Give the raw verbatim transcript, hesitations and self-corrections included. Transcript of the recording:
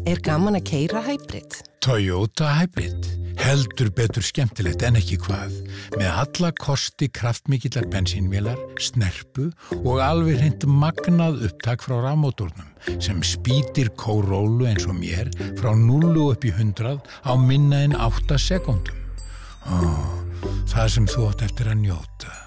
Er gaman að keyra hybrid? Toyota Hybrid. Heldur betur skemmtilegt en ekki hvað. Með alla kosti kraftmikillar bensínvélar, snerpu og alveg hreint magnað upptak frá rafmótornum sem spýtir Corolla eins og mér frá núllu upp í hundrað á minna en átta sekúndum. Ó, það sem þú átt eftir að njóta.